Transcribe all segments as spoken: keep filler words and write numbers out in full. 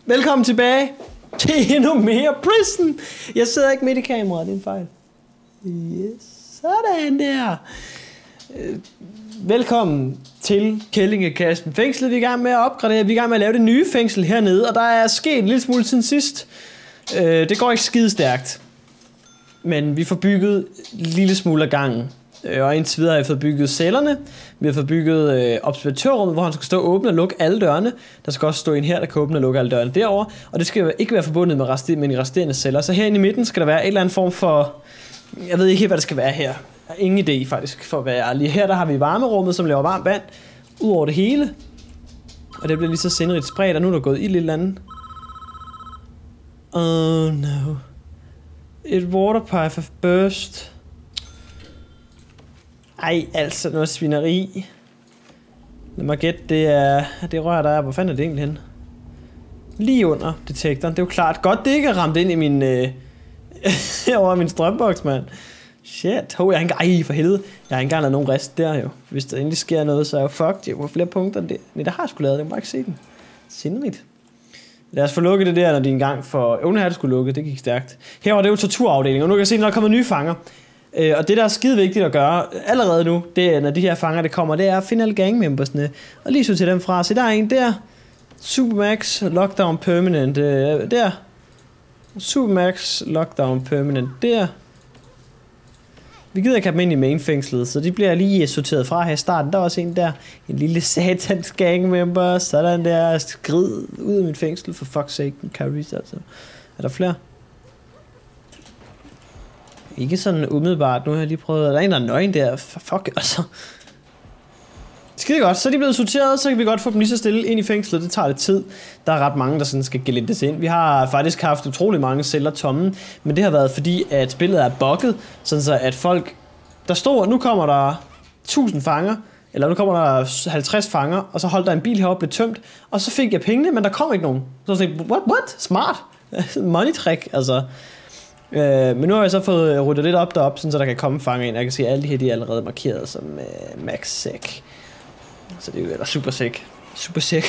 Velkommen tilbage til endnu mere Prison. Jeg sidder ikke midt i kameraet, det er en fejl. Yes, sådan der. Velkommen til Kællingekasten fængslet. Vi er i gang med at opgradere, vi er i gang med at lave det nye fængsel hernede, og der er sket en lille smule siden sidst. Det går ikke skide stærkt, men vi får bygget en lille smule af gangen. Og indtil videre har vi fået bygget cellerne. Vi har fået bygget øh, observatørrummet, hvor han skal stå og åbne og lukke alle dørene. Der skal også stå en her, der kan åbne og lukke alle dørene derovre. Og det skal ikke være forbundet med, rester, med de resterende celler. Så herinde i midten skal der være en eller anden form for... Jeg ved ikke helt, hvad der skal være her. Jeg har ingen idé faktisk, for at være ærlig. Her der har vi varmerummet, som laver varmt vand ud over det hele. Og det bliver lige så sindrigt spredt, og nu er der gået i lidt andet. Oh no. Et waterpipe have burst. Ej, altså noget svineri. Lad mig gætte, det er det rør der er. Hvor fanden er det egentlig henne? Lige under detektoren. Det er jo klart godt, det ikke er ramt ind i min øh, over min strømboks, mand. Shit. Hov, jeg har ikke engang... Ej, for helvede. Jeg har ikke engang lavet nogen rest der jo. Hvis der endelig sker noget, så er jeg jo fucked. Jeg har flere punkter end det. Nej, der har jeg sgu lavet det. Jeg må ikke se den. Sinderligt. Lad os få lukket det der, når de engang for... Jo, nu har det sgu lukket. Det gik stærkt. Her var det jo torturafdeling, og nu kan jeg se, når der kommer nye fanger. Øh, og det, der er skide vigtigt at gøre allerede nu, det er, når de her fanger det kommer, det er at finde alle gangmembersne og lige så til dem fra. Så der er en der. Supermax Lockdown Permanent. Øh, der. Supermax Lockdown Permanent. Der. Vi gider ikke have dem ind i mainfængslet, så de bliver lige sorteret fra her i starten. Der er også en der. En lille satans gangmember. Sådan der. Skrid ud af mit fængsel, for fuck's sake. Carries, altså. Er der flere? Ikke sådan umiddelbart. Nu har jeg lige prøvet... Der er en, der er nøgen der. Fuck, altså. Skide godt. Så er de blevet sorteret, så kan vi godt få dem lige så stille ind i fængslet. Det tager lidt tid. Der er ret mange, der sådan skal gelindes ind. Vi har faktisk haft utrolig mange celler tomme. Men det har været fordi, at spillet er bugget. Sådan så, at folk... Der står, nu kommer der tusind fanger. Eller nu kommer der halvtreds fanger. Og så holdt der en bil heroppe, blev tømt. Og så fik jeg pengene, men der kom ikke nogen. Så jeg tænkte, what, what? Smart. Money trick, altså. Øh, men nu har jeg så fået ryddet lidt op derop, så der kan komme fanger ind. Jeg kan se, at alle de her de er allerede markeret som uh, max sec. Så det er jo eller super sec. Super sec.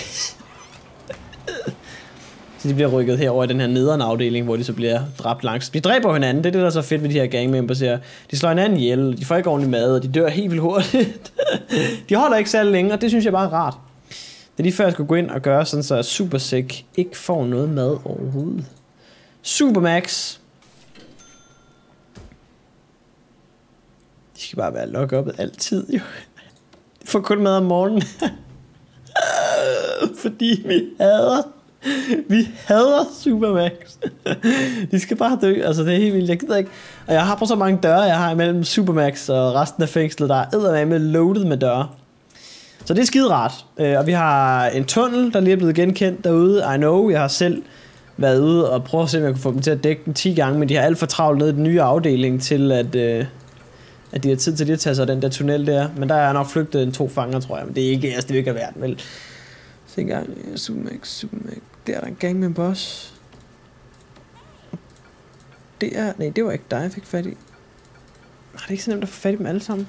Så de bliver rykket herover i den her nederen afdeling, hvor de så bliver dræbt langs. De dræber hinanden, det er det, der er så fedt ved de her gangmembers her. De slår hinanden ihjel, de får ikke ordentlig mad, og de dør helt vildt hurtigt. De holder ikke særlig længe, og det synes jeg bare er rart. Det er lige før jeg skulle gå ind og gøre sådan, så super sec ikke får noget mad overhovedet. Supermax. De skal bare være lock-uppet altid, jo. De får kun mad om morgenen. Fordi vi hader... Vi hader Supermax. De skal bare dø. Altså, det er helt vildt. Jeg gider ikke... Og jeg har på så mange døre, jeg har imellem Supermax og resten af fængslet, der er eddermame loaded med døre. Så det er skide rart. Og vi har en tunnel, der lige er blevet genkendt derude. I know, jeg har selv været ude og prøve at se, om jeg kunne få dem til at dække den ti gange, men de har alt for travlt ned i den nye afdeling til, at... Øh, at de har tid til lige at tage sig den der tunnel der. Men der er nok flygtet en to fanger, tror jeg. Men det er ikke, altså det er ikke værd, vel? Se en gang. Supermax, Supermax. Der er der en gang med en boss. Det er... Nej, det var ikke dig, jeg fik fat i. Nej, det er ikke så nemt at få fat i dem alle sammen.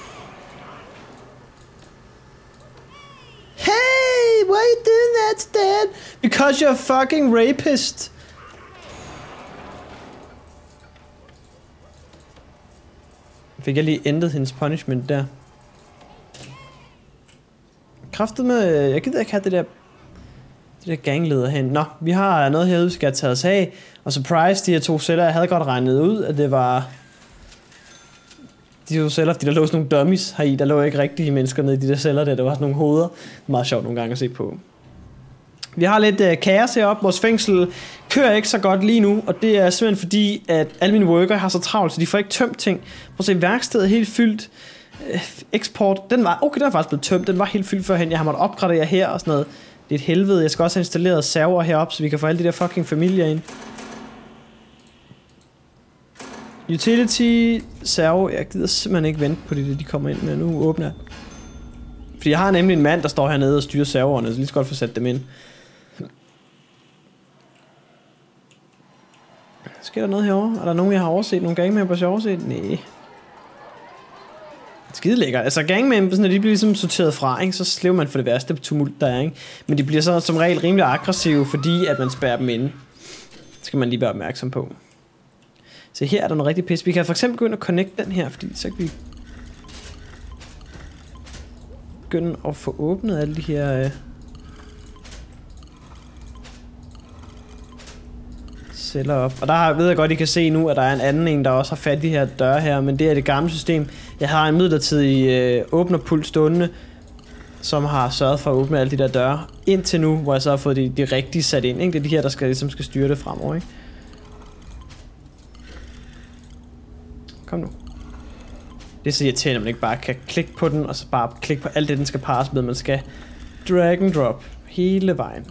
Hey! Why are you doing that, Stan? Because you're a fucking rapist. Fik jeg lige ændret hendes punishment der. Kræftet med... Jeg gider ikke have det der... Det der gangleder hen. Nå, vi har noget herude, vi skal have taget os af. Og surprise, de her to celler, jeg havde godt regnet ud, at det var... De to celler, fordi der lå sådan nogle dummies heri. Der lå ikke rigtige mennesker nede i de der celler der. Der var sådan nogle hoveder. Meget sjovt nogle gange at se på. Vi har lidt uh, kaos heroppe. Vores fængsel kører ikke så godt lige nu, og det er simpelthen fordi, at alle mine worker har så travlt, så de får ikke tømt ting. Prøv at se, værkstedet er helt fyldt. Uh, eksport, den var, okay, den er faktisk blevet tømt. Den var helt fyldt førhen. Jeg har måttet opgradere her og sådan noget. Det er et helvede. Jeg skal også have installeret server heroppe, så vi kan få alle de der fucking familier ind. Utility, server. Jeg gider simpelthen ikke vente på det, de kommer ind med. Nu åbner jeg. Fordi jeg har nemlig en mand, der står hernede og styrer serverne, så lige så godt få sat dem ind. Sker der noget herovre? Er der nogen, jeg har overset? Nogle gangmembers, jeg har overset? Nej. Skide lækkert. Altså gangmembers, når de bliver ligesom sorteret fra, ikke, så slipper man for det værste tumult, der er. Ikke? Men de bliver så som regel rimelig aggressive, fordi at man spærrer dem inde. Det skal man lige være opmærksom på. Så her er der noget rigtig pis. Vi kan for eksempel gå ind og connect den her, fordi så kan vi begynde at få åbnet alle de her øh, celler op. Og der ved jeg godt, I kan se nu, at der er en anden en, der også har fat i de her døre her, men det er det gamle system. Jeg har en midlertidig øh, åbnerpult stående, som har sørget for at åbne alle de der døre, indtil nu, hvor jeg så har fået de, de rigtige sat ind. Ikke? Det er de her, der skal, ligesom skal styre det fremover. Ikke? Kom nu. Det er så irriterende, at man ikke bare kan klikke på den, og så bare klikke på alt det, den skal pares med. Man skal drag and drop hele vejen.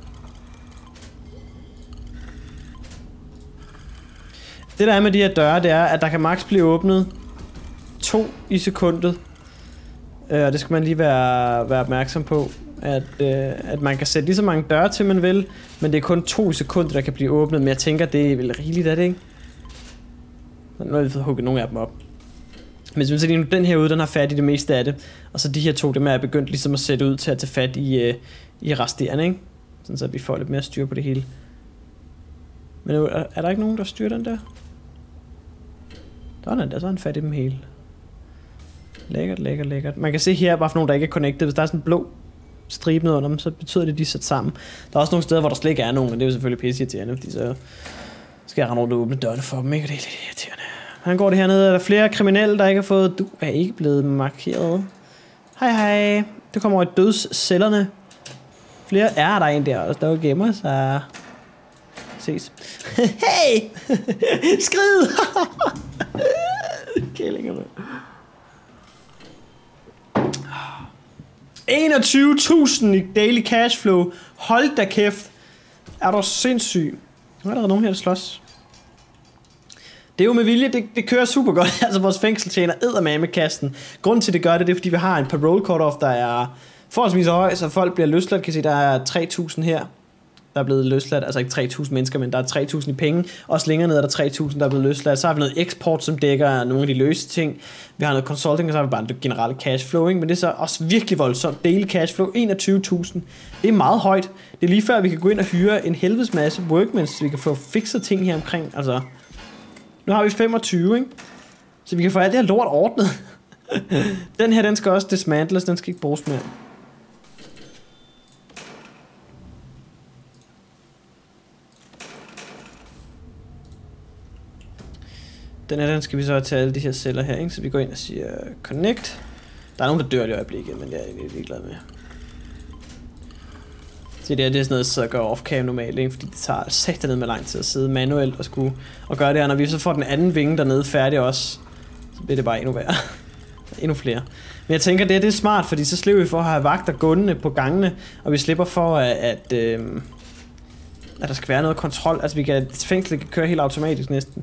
Det der er med de her døre, det er, at der kan maks blive åbnet to i sekundet. Uh, og det skal man lige være, være opmærksom på. At, uh, at man kan sætte lige så mange døre til, man vil. Men det er kun to i sekundet, der kan blive åbnet. Men jeg tænker, det er vel rigeligt, er det ikke? Nu har vi fået hugget nogle af dem op. Men hvis man ser lige nu, den her ude, den har fat i det meste af det. Og så de her to, dem er begyndt ligesom at sætte ud til at tage fat i, uh, i resterende, ikke? Sådan så vi får lidt mere styr på det hele. Men er, er der ikke nogen, der styrer den der? Sådan der, så er han fat i dem hele. Lækkert, lækkert, lækkert. Man kan se her, bare for nogen, der ikke er connected. Hvis der er sådan en blå stribe ned under dem, så betyder det, at de er sat sammen. Der er også nogle steder, hvor der slet ikke er nogen, men det er jo selvfølgelig pisse irriterende, fordi så skal jeg rende rundt og åbne dørene for dem, ikke? Og det er lidt irriterende. Han går det hernede, er der flere kriminelle, der ikke har fået... Du er ikke blevet markeret. Hej hej. Du kommer over i dødscellerne. Flere er der en der, og der er jo gemmer, så... Ses. Hey! Skrid! Kællingerne. enogtyve tusind i daily cashflow. Hold da kæft. Er du sindssyg? Nu er der nogen her, der slås. Det er jo med vilje, det, det kører super godt. Altså vores fængsel tjener eddermame med kassen. Grunden til det gør det, det er fordi vi har en parole cut-off, der er forholdsvis høj, så folk bliver løsladt. Kan se, der er tre tusind her, der er blevet løsladt. Altså ikke tre tusind mennesker, men der er tre tusind i penge. Også længere ned er der tre tusind, der er blevet løsladt. Så har vi noget eksport, som dækker nogle af de løse ting. Vi har noget consulting, og så har vi bare det generelle cashflow. Ikke? Men det er så også virkelig voldsomt. Daily cashflow, enogtyve tusind. Det er meget højt. Det er lige før, vi kan gå ind og hyre en helvedes masse workmen, så vi kan få fikset ting her omkring. Altså, nu har vi femogtyve, ikke? Så vi kan få alt det her lort ordnet. Den her, den skal også dismantles. Den skal ikke bruges mere. Den her, den skal vi så tage alle de her celler her, ikke? Så vi går ind og siger connect. Der er nogen, der dør i øjeblikket, men jeg er egentlig ligeglad med. Så det, er, det er sådan noget, så gør off-cam normalt, ikke? Fordi det tager satan ned med lang tid at sidde manuelt og, skulle, og gøre det her. Når vi så får den anden vinge dernede færdig også, så bliver det bare endnu værre. Endnu flere. Men jeg tænker, det, det er smart, fordi så slipper vi for at have vagter gående på gangene, og vi slipper for, at, at, øh, at der skal være noget kontrol. Altså vi kan, fængslet kan køre helt automatisk næsten.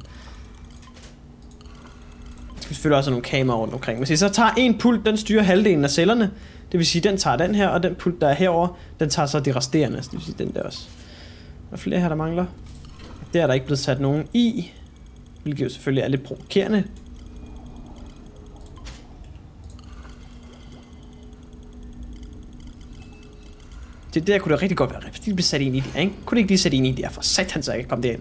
Der skal selvfølgelig også have nogle kameraer rundt omkring. Men så tager en pult, den styrer halvdelen af cellerne. Det vil sige, den tager den her, og den pult, der er herover, den tager så de resterende. Det vil sige, den der også. Der er flere her, der mangler. Der er der ikke blevet sat nogen i. Hvilket jo selvfølgelig er lidt provokerende. Det der kunne det rigtig godt være, fordi de blev sat ind i det, ikke? Kunne det ikke lige sætte ind i det her, for satan så ikke kom derind.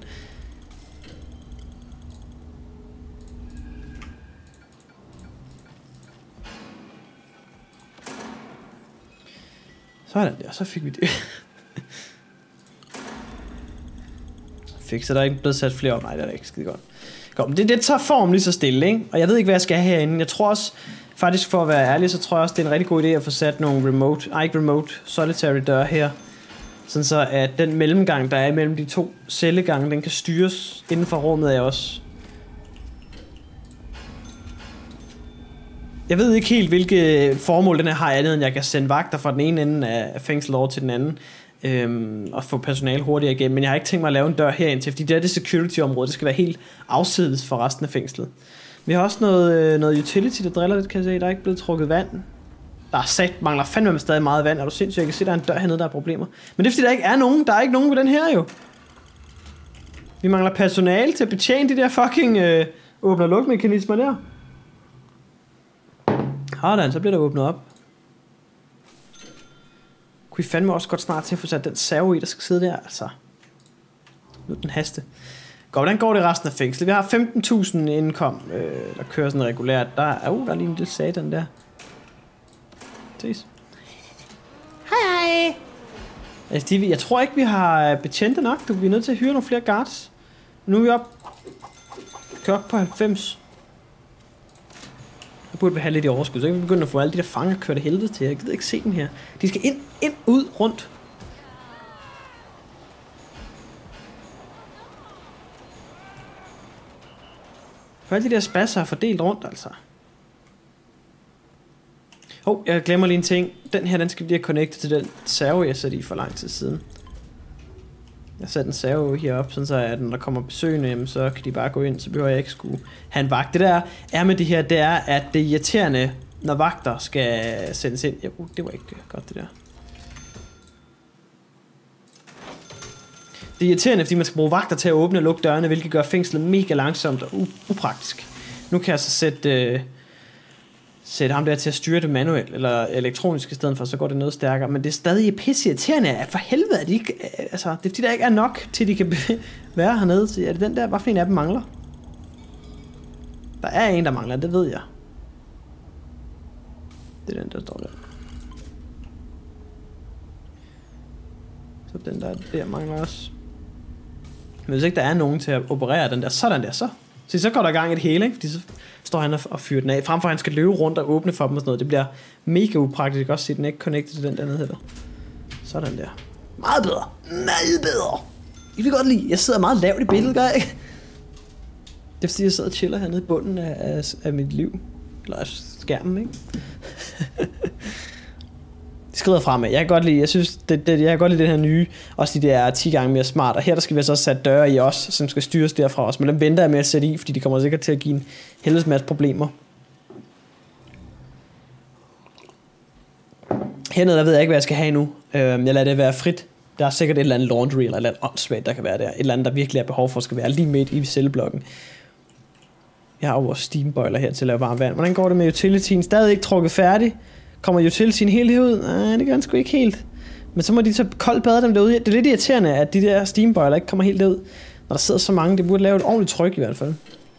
Sådan der, så fik vi det. Fik, så der er ikke blevet sat flere op. Nej, det er ikke skide godt. Godt, men det, det tager form lige så stille, ikke? Og jeg ved ikke, hvad jeg skal have herinde. Jeg tror også, faktisk for at være ærlig, så tror jeg også, det er en rigtig god idé at få sat nogle remote, ej ikke remote, solitary døre her. Sådan så, at den mellemgang, der er mellem de to cellegange, den kan styres inden for rummet af os. Jeg ved ikke helt, hvilke formål den her har andet, end jeg kan sende vagter fra den ene ende af fængslet over til den anden. Øhm, og få personale hurtigere igennem. Men jeg har ikke tænkt mig at lave en dør herind til, fordi det er det security-område. Det skal være helt afsides for resten af fængslet. Vi har også noget, noget utility, der driller lidt, kan jeg se. Der er ikke blevet trukket vand. Der er sat, mangler fandme stadig meget vand. Er du sindssygt? Jeg kan se, der er en dør hernede, der er problemer. Men det er fordi, der ikke er nogen. Der er ikke nogen på den her jo. Vi mangler personale til at betjene de der fucking øh, åbne- og lukmekanismer der. Sådan, så bliver der åbnet op. Kunne I fandme også godt snart til at få sat den servo i, der skal sidde der, altså. Nu den haste. Godt, hvordan går det resten af fængslet? Vi har femten tusind indkom, øh, der kører sådan regulært. Der er, uh, der er lige en lille satan der. Ses. Hej hej. Altså, de, jeg tror ikke, vi har betjente nok. Du bliver nødt til at hyre nogle flere guards. Nu er vi op. Kører op på halvfems. Jeg burde have lidt i overskud, så kan vi begynde at få alle de der fanger kørt af helvede til. Jeg gider ikke se dem her. De skal ind, ind, ud, rundt. For alle de der spasser er fordelt rundt, altså. Hov, oh, jeg glemmer lige en ting. Den her, den skal blive connectet til den servo, jeg satte i for lang tid siden. Jeg satte en servo heroppe, sådan så at når der kommer besøgende, jamen, så kan de bare gå ind, så behøver jeg ikke skulle have en vagt. Det der er med det her, det er, at det er irriterende, når vagter skal sendes ind. Ja, uh, det var ikke godt, det der. Det er irriterende, fordi man skal bruge vagter til at åbne og lukke dørene, hvilket gør fængslet mega langsomt og upraktisk. Nu kan jeg så sætte, øh, sætte ham der til at styre det manuelt eller elektronisk i stedet for, så går det noget stærkere. Men det er stadig pisse irriterende, at for helvede, at de ikke, altså, det er fordi, der ikke er nok til, de kan være hernede. Så er det den der, hvad for en af dem mangler? Der er en, der mangler, det ved jeg. Det er den, der står der. Så den der, der mangler også. Men hvis ikke der er nogen til at operere den der, sådan der, så. Så, så går der i gang i det hele, ikke? Fordi så står han og, og fyrer den af. Frem for at han skal løbe rundt og åbne for dem og sådan noget. Det bliver mega upraktisk. Også se, den ikke connected til den der nede heller. Sådan der. Meget bedre. Meget bedre. I vil godt lide. Jeg sidder meget lavt i billedet, gør jeg ikke? Det er fordi, jeg sidder og chiller hernede i bunden af, af, af mit liv. Eller af skærmen, ikke? Det skrider fremad. Jeg kan godt lide, jeg synes, det, det, jeg kan godt lide den her nye. Også de der ti gange mere smart. Og her der skal vi så sætte døre i os, som skal styres derfra os. Men dem venter jeg med at sætte i, fordi de kommer sikkert til at give en helvedes masse problemer. Hernede, der ved jeg ikke, hvad jeg skal have nu. Jeg lader det være frit. Der er sikkert et eller andet laundry, eller et eller andet åndssvagt, der kan være der. Et eller andet, der virkelig er behov for, skal være lige midt i celleblokken. Jeg har jo vores steamboiler her til at lave varmt vand. Hvordan går det med utilityen? Stadig ikke trukket færdig. Kommer utilityen helt herud? Nej, det gør den sgu ikke helt. Men så må de så koldt bade dem derude. Det er lidt irriterende, at de der steamboiler ikke kommer helt derud. Når der sidder så mange, det burde lave et ordentligt tryk i hvert fald.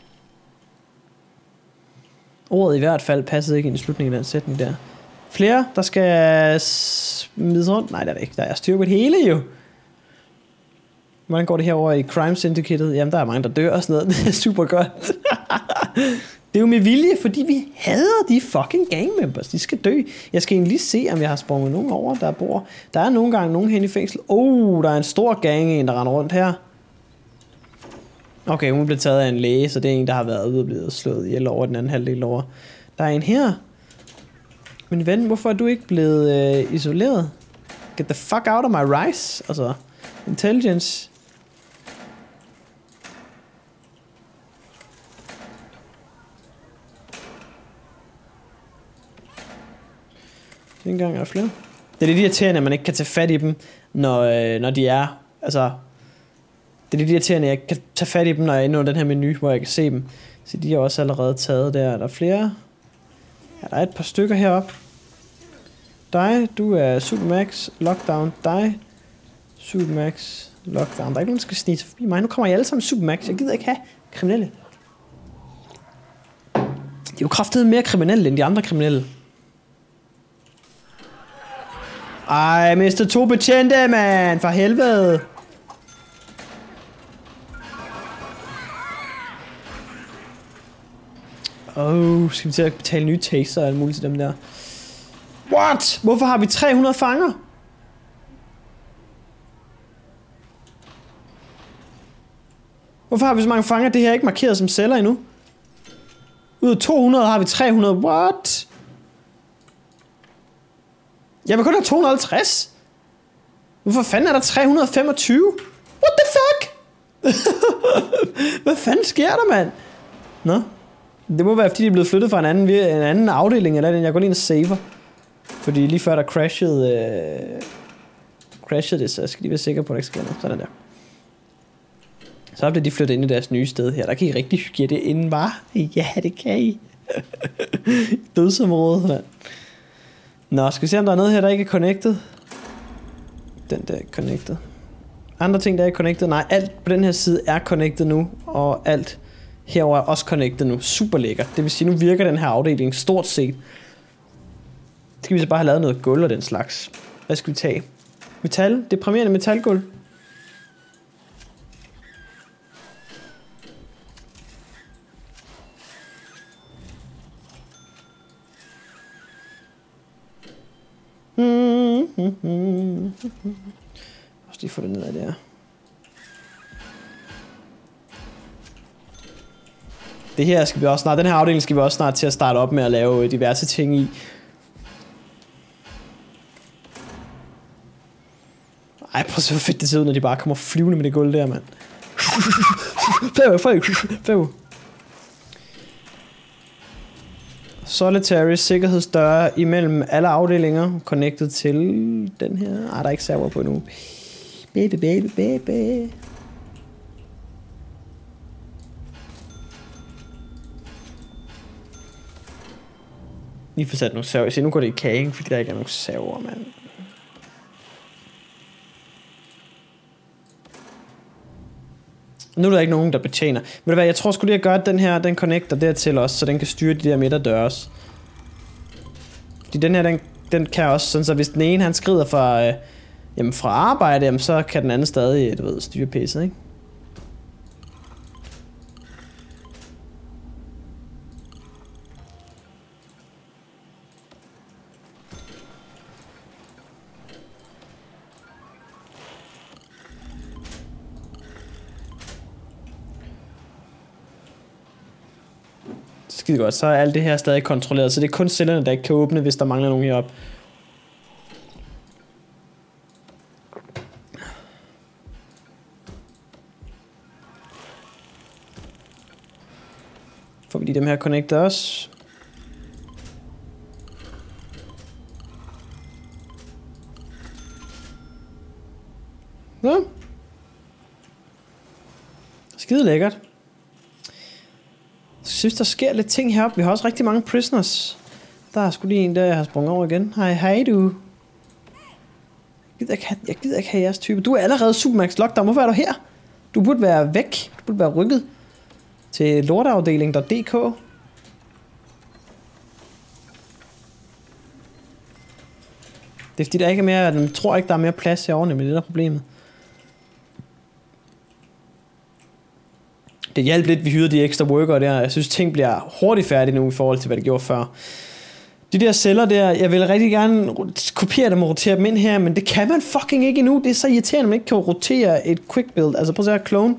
Ordet i hvert fald passede ikke ind i slutningen af den sætning der. Flere, der skal smides rundt? Nej, det er det ikke. Der er styr på det hele jo. Hvordan går det herover i Crime Syndicated? Jamen, der er mange, der dør og sådan noget. Det er super godt. Det er jo med vilje, fordi vi hader de fucking gang members. De skal dø. Jeg skal egentlig lige se, om jeg har sprunget nogen over, der bor. Der er nogle gange nogen hen i fængsel. Oh, der er en stor gang, en der render rundt her. Okay, hun blev taget af en læge, så det er en, der har været ude og blevet slået ihjel over den anden halvdel over. Der er en her. Men ven, hvorfor er du ikke blevet øh, isoleret? Get the fuck out of my rice. Altså, intelligence. Ikke engang er der flere. Det er lidt irriterende, at man ikke kan tage fat i dem, når, øh, når de er, altså, det er lidt irriterende, at jeg kan tage fat i dem, når jeg er inde under den her menu, hvor jeg kan se dem. Så de er også allerede taget der. Er der flere? Ja, der er et par stykker heroppe. Dig, du er Supermax, Lockdown, dig, Supermax, Lockdown. Der er ikke nogen, der skal snige sig forbi mig. Nu kommer jeg alle sammen Supermax. Jeg gider ikke have kriminelle. De er jo kraftedeme mere kriminelle end de andre kriminelle. Ej, jeg mistede to betjente, mand. For helvede. Åh, oh, skal vi til at betale nye taser og alt muligt til dem der. What? Hvorfor har vi tre hundrede fanger? Hvorfor har vi så mange fanger? Det her er ikke markeret som celler endnu. Ud af to hundrede har vi tre hundrede. What? Jeg vil kun have to hundrede og halvtreds. Hvorfor fanden er der tre hundrede og femogtyve? What the fuck? Hvad fanden sker der, mand? Nå. Det må være, fordi de er blevet flyttet fra en anden, en anden afdeling, eller den. Jeg går lige ind og saver. Fordi lige før der crashede, øh, crashede det, så skal de være sikre på, at der ikke sker noget. Sådan der. Så bliver de flyttet ind i deres nye sted her. Der kan I rigtig hygge det inden bare. Ja, det kan I. Dødsområdet, mand. Nå, skal vi se, om der er noget her, der ikke er connected? Den der er ikke connected. Andre ting, der er ikke connected? Nej, alt på den her side er connected nu, og alt herover er også connected nu. Super lækkert. Det vil sige, nu virker den her afdeling stort set. Så skal vi så bare have lavet noget gulv og den slags. Hvad skal vi tage? Metal? Deprimerende metalgulv. Hmm, hmm, hmm. Også lige få det ned af der. Det her skal vi også snart, den her afdeling skal vi også snart til at starte op med at lave diverse ting i. Ej, prøv at se, hvor fedt det ser ud, når de bare kommer flyvende med det gulv der, mand. Fæv, fæv, fæv. Solitary sikkerhedsdøre imellem alle afdelinger, connected til den her. Ej, der er ikke server på nu. Baby, baby, baby. Lige får sat nogle server. Se, nu går det i kage, fordi der ikke er nogen server, mand. Nu er der ikke nogen, der betjener. Ved du hvad, jeg tror sgu lige at gøre, at den her, den connecter dertil også, så den kan styre de der midterdøre også. Fordi den her, den, den kan også, sådan så hvis den ene, han skrider fra, øh, jamen fra arbejde, jamen så kan den anden stadig, du ved, styre pæsset, ikke? Skide godt, så er alt det her stadig kontrolleret, så det er kun cellerne, der ikke kan åbne, hvis der mangler nogen heroppe. Får vi lige dem her connecter også. Ja. Skide lækkert. Jeg synes, der sker lidt ting heroppe. Vi har også rigtig mange prisoners. Der er sgu lige en der, jeg har sprunget over igen. Hej, hej du. Jeg gider ikke have, jeg gider ikke have jeres type. Du er allerede Supermax Lockdown. Hvorfor er du her? Du burde være væk. Du burde være rykket til lorteafdeling punktum d k. Det er fordi, der ikke er mere... Jeg tror ikke, der er mere plads herovre, med det der problemet. Det hjalp lidt, vi hyrede de ekstra workere der. Jeg synes, ting bliver hurtigt færdige nu i forhold til, hvad det gjorde før. De der celler der, jeg vil rigtig gerne kopiere dem og rotere dem ind her, men det kan man fucking ikke endnu. Det er så irriterende, at man ikke kan rotere et quick build. Altså prøv at se her, clone.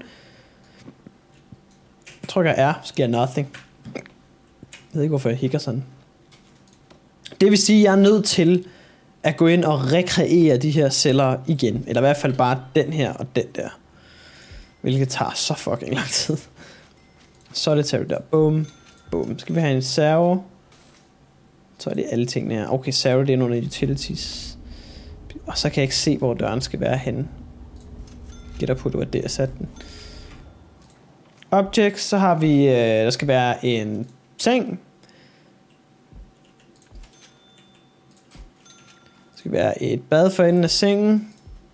Jeg trykker R, sker nothing. Jeg ved ikke, hvorfor jeg hikker sådan. Det vil sige, at jeg er nødt til at gå ind og rekreere de her celler igen. Eller i hvert fald bare den her og den der. Hvilket tager så fucking lang tid. Solitary der. Boom. Boom. Skal vi have en server? Så er det alle tingene her. Okay, server det er nogle utilities. Og så kan jeg ikke se, hvor døren skal være henne. Gætter på, at det var der, jeg satte den. Objects, så har vi, øh, der skal være en seng. Der skal være et bad for enden af sengen.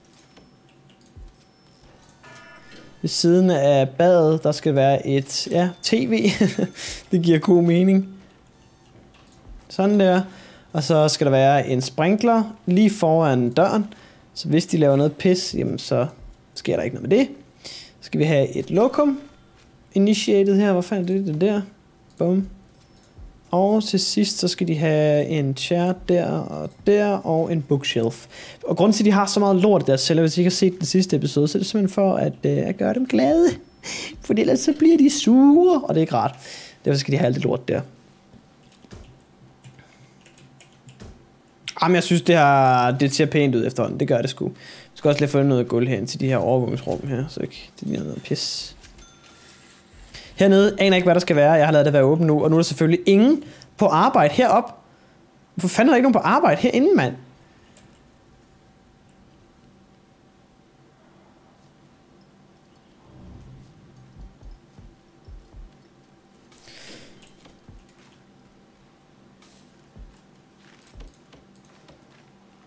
Ved siden af badet, der skal være et, ja, tv. Det giver god mening. Sådan der. Og så skal der være en sprinkler lige foran døren. Så hvis de laver noget pis, jamen så sker der ikke noget med det. Så skal vi have et lokum. Initiated her. Hvor fanden er det, det der? Bum. Og til sidst, så skal de have en chair der og der, og en bookshelf. Og grunden til, at de har så meget lort i deres celler, hvis I ikke har set den sidste episode, så er det simpelthen for at, øh, at gøre dem glade. For ellers så bliver de sure, og det er ikke rart. Derfor skal de have alt det lort der. Jamen, jeg synes, det, har, det ser pænt ud efterhånden. Det gør det sgu. Jeg skal også lige få noget gulv hen til de her overvågningsrum her, så ikke det bliver noget pis. Hernede aner ikke, hvad der skal være. Jeg har lavet det være åben nu, og nu er der selvfølgelig ingen på arbejde herop. Hvorfor fanden er der ikke nogen på arbejde herinde, mand?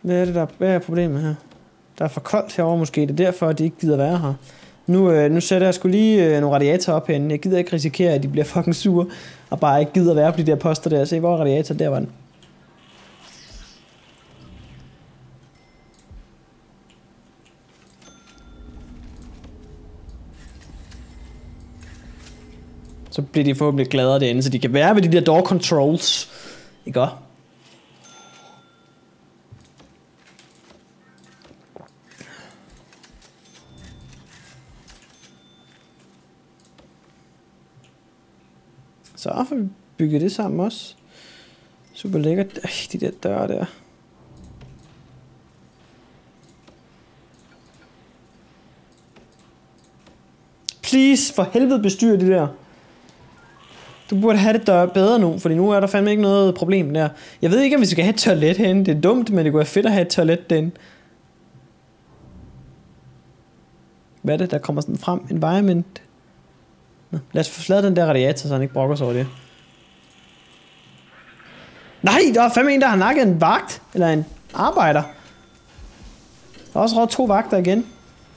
Hvad er det, der hvad er problemet her? Der er for koldt herovre måske. Det er derfor, at de ikke gider være her. Nu, øh, nu sætter jeg sgu lige øh, nogle radiatorer op herinde. Jeg gider ikke risikere, at de bliver fucking sure. Og bare ikke gider være på de der poster der. Se, hvor er radiator? Der var den. Så bliver de forhåbentlig gladere derinde, så de kan være ved de der door controls. Ikke også? Så får vi bygget det sammen også. Super lækkert. Ej, de der døre der. Please, for helvede bestyr det der. Du burde have det der bedre nu, fordi nu er der fandme ikke noget problem der. Jeg ved ikke, om vi skal have et toilet herinde. Det er dumt, men det kunne være fedt at have et toilet derinde. Hvad er det, der kommer sådan frem? Environment. Nå, lad os få slaget den der radiator, så han ikke brokker sig over det. Nej, der er fandme en, der har nakket en vagt. Eller en arbejder. Der er også råd to vagter igen.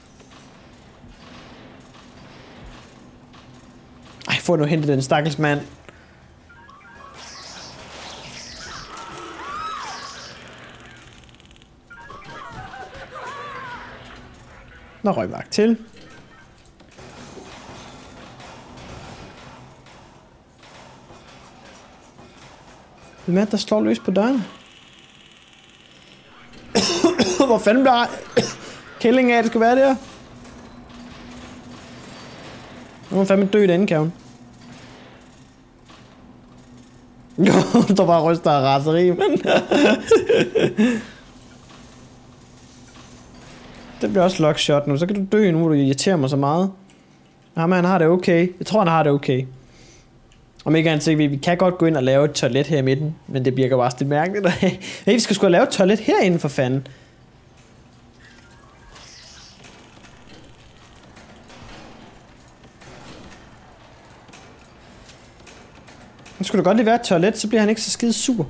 Ej, få nu hentet den stakkels mand. Der røg vagt til. Hvem er det, der slår løs på døren? Hvor fanden bliver kællingen af, at det skal være der? Nu er fandme død den, kan hun. Jo, der bare ryster af raseri, men... Det bliver også lockshot nu, så kan du dø nu, hvor du irriterer mig så meget. Jamen, han har det okay. Jeg tror, han har det okay. Om ikke andet, vi, vi kan godt gå ind og lave et toilet her i midten, men det virker bare lidt mærkeligt. Hey, vi skal sgu lave et toilet herinde for fanden. Nu skulle der godt lige være et toilet, så bliver han ikke så skide sur.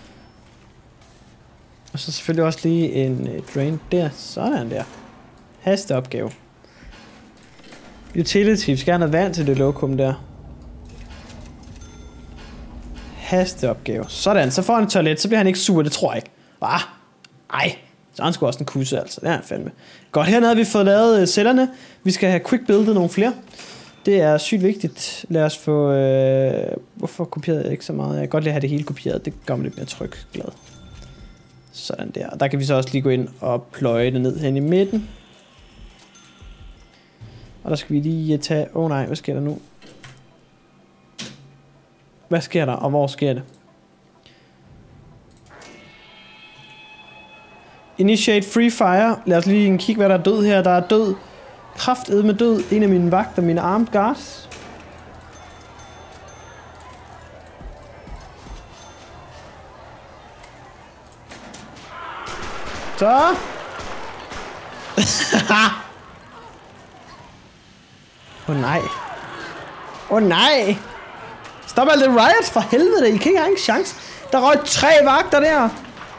Og så selvfølgelig også lige en uh, drain der. Sådan der. Hasteopgave. Utility. Vi skal have noget vand til det lokum der. Hasteopgave. Sådan. Så får han et toilet, så bliver han ikke sur. Det tror jeg ikke. Ah. Ej. Så han skulle også en kusse, altså. Det er han fandme. Godt, hernede har vi fået lavet uh, cellerne. Vi skal have quick buildet nogle flere. Det er sygt vigtigt. Lad os få... Øh, hvorfor kopierede jeg ikke så meget? Jeg kan godt lide at have det hele kopieret. Det gør mig lidt mere tryg glad. Sådan der. Og der kan vi så også lige gå ind og pløje det ned hen i midten. Og der skal vi lige tage... Åh oh, nej, hvad sker der nu? Hvad sker der, og hvor sker det? Initiate free fire. Lad os lige kigge, hvad der er død her. Der er død... Kraftedme død. En af mine vagter, mine armed guards. Så. Åh oh, nej. Åh oh, nej. Stop alt det riot for helvede. I kan ikke have en chance. Der røg tre vagter der.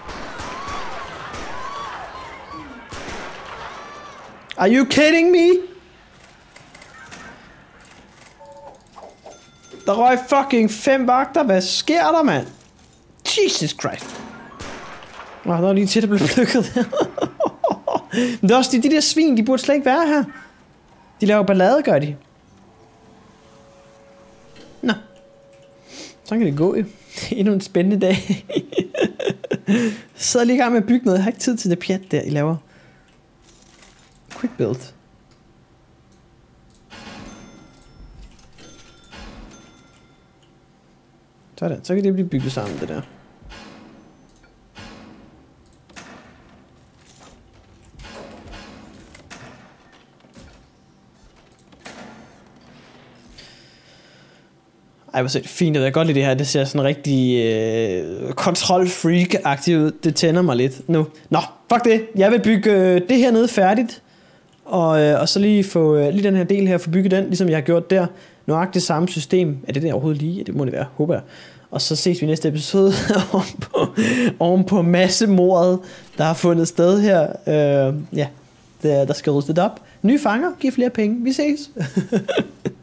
Are you kidding me? Der røg fucking fem vagter. Hvad sker der, mand? Jesus Christ. Nå, der var lige til, der blev plukket der. Men det er også de, de der svin, de burde slet ikke være her. De laver ballade, gør de. Nå. Så kan det gå jo. Endnu en spændende dag. Så sidder lige i gang med at bygge noget. Jeg har ikke tid til det pjat der, I laver. Quick build. Sådan, så kan det blive bygget sammen, det der. Ej, hvor det fint, jeg kan godt lide det her. Det ser sådan rigtig øh, kontrol-freak-agtigt ud. Det tænder mig lidt nu. Nå, fuck det. Jeg vil bygge øh, det her nede færdigt. Og, øh, og så lige få øh, lige den her del her, få bygget den, ligesom jeg har gjort der. Nøjagtigt samme system. Er det der overhovedet lige? Ja, det må det være, håber jeg. Og så ses vi i næste episode oven på, oven på massemordet, der har fundet sted her. Øh, ja, der, der skal ryddes lidt op. Nye fanger, giv flere penge. Vi ses.